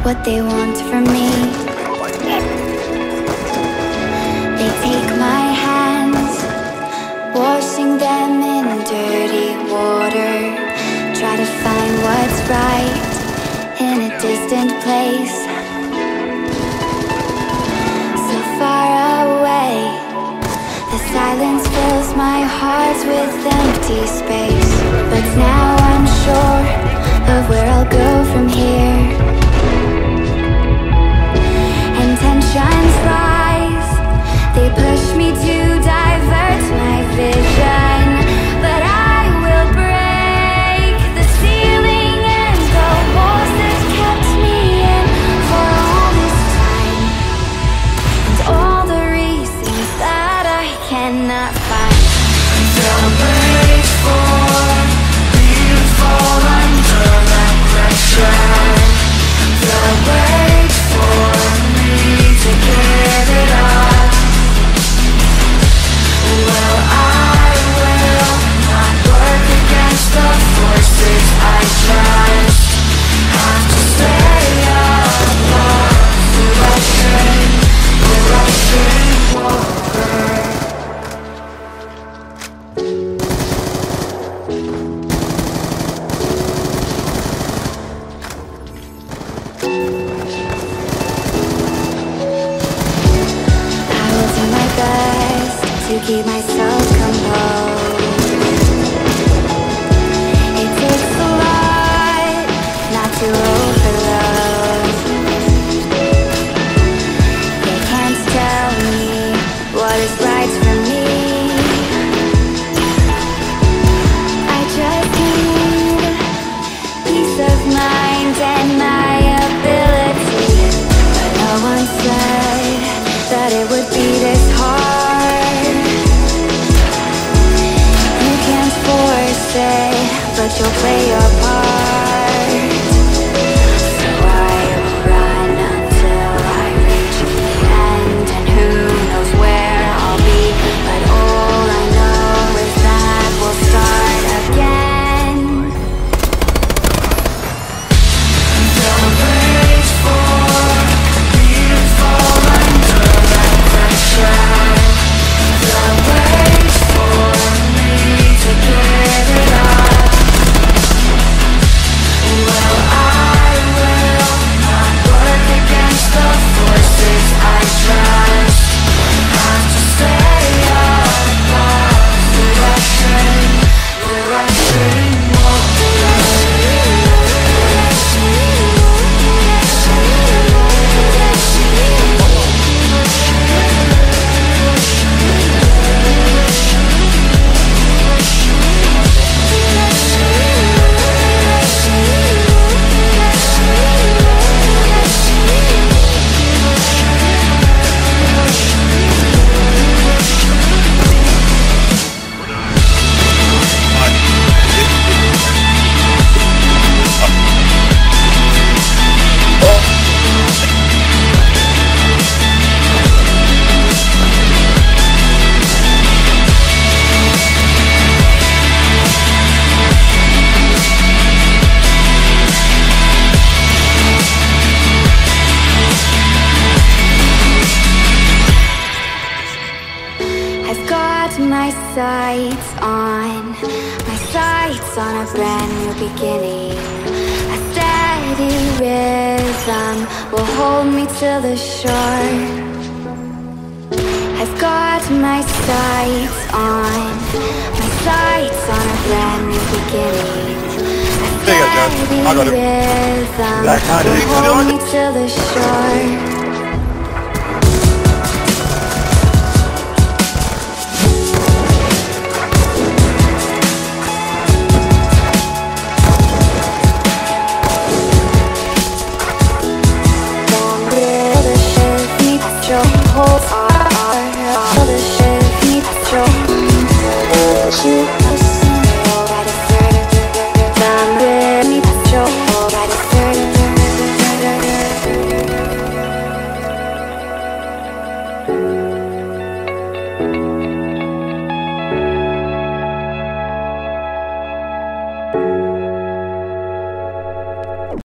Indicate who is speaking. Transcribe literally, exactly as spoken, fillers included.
Speaker 1: what they want from me. They take my hands, washing them in dirty water. Try to find what's right in a distant place, so far away. The silence fills my heart with empty space. But now I'm sure of where I'll go from here. And tensions rise, they push me to divert my vision. But I will break the ceiling and the walls that kept me in for all this time, and all the reasons that I cannot find.
Speaker 2: They'll wait for me to fall under that pressure. They'll wait for me to give it up. Well, I will not work against the forces I trust. Have to stay above the rushing, the rushing water.
Speaker 1: To keep myself composed. It takes a lot not to overload. They can't tell me what is right for me. I just need peace of mind and my ability. But no one said that it would be this hard. But you'll play your part. So I will run until I reach the end, and who knows where I'll be. But all I know is that we'll start again.
Speaker 2: They'll wait for me to fall under that pressure. They'll wait for me to give it up. Well, I will not work against the forces I trust. Have to stay above the rushing, the rushing
Speaker 1: my sights on, my sights on a brand new beginning. A steady rhythm will hold me to the shore. I've got my sights on, my sights on a brand new beginning. A steady rhythm will hold me to the shore.